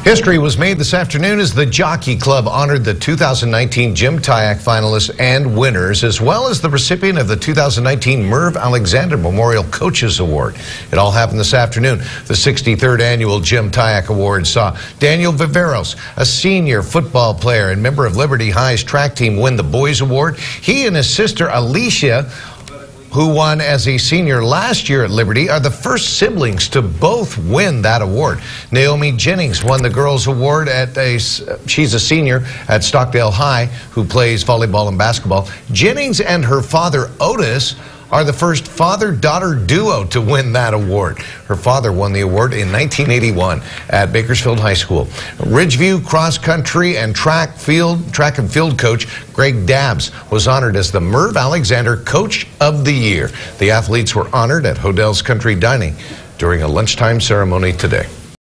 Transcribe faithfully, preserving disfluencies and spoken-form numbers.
History was made this afternoon as the Jockey Club honored the two thousand nineteen Jim Tyack finalists and winners, as well as the recipient of the two thousand nineteen Merv Alexander Memorial Coaches Award. It all happened this afternoon. The sixty-third annual Jim Tyack Award saw Daniel Viveros, a senior football player and member of Liberty High's track team, win the Boys Award. He and his sister Alicia, who won as a senior last year at Liberty, are the first siblings to both win that award. Naomi Jennings won the girls' award at a, she's a senior at Stockdale High who plays volleyball and basketball. Jennings and her father Otis are the first father-daughter duo to win that award. Her father won the award in nineteen eighty-one at Bakersfield High School. Ridgeview cross country and track field track and field coach Greg Dabbs was honored as the Merv Alexander Coach of the Year. The athletes were honored at Hodell's Country Dining during a lunchtime ceremony today.